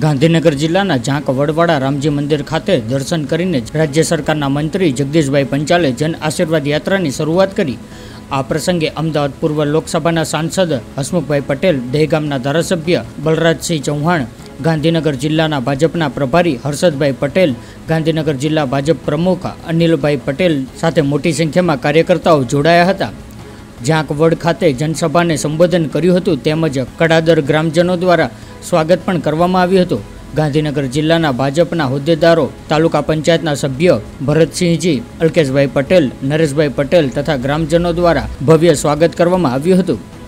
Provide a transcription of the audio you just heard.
ગાંધીનગર જિલ્લાના ઝાંક વડવાડા રામજી મંદિર ખાતે દર્શન કરીને રાજ્ય સરકારના મંત્રી જગદીશભાઈ પંચાલે જન આશીર્વાદ યાત્રાની શરૂઆત કરી। આ પ્રસંગે અમદાવાદ પૂર્વ લોકસભાના સાંસદ હસમુખભાઈ પટેલ, દહેગામના ધારાસભ્ય બલરાજસિંહ ચૌહાણ, ગાંધીનગર જિલ્લાના ભાજપના પ્રભારી હર્ષદભાઈ પટેલ, ગાંધીનગર જિલ્લા ભાજપ પ્રમુખ અનિલભાઈ પટેલ સાથે મોટી સંખ્યામાં કાર્યકર્તાઓ જોડાયા હતા। ઝાંક વડ ખાતે જનસભાને સંબોધન કર્યું હતું તેમજ કડાદર ગ્રામજનો દ્વારા સ્વાગત પણ કરવામાં આવ્યું હતું। ગાંધીનગર જિલ્લાના ભાજપના હોદ્દેદારો, તાલુકા પંચાયતના સભ્ય ભરતસિંહજી, અલ્કેશભાઈ પટેલ, નરેશભાઈ પટેલ તથા ગ્રામજનો દ્વારા ભવ્ય સ્વાગત કરવામાં આવ્યું હતું।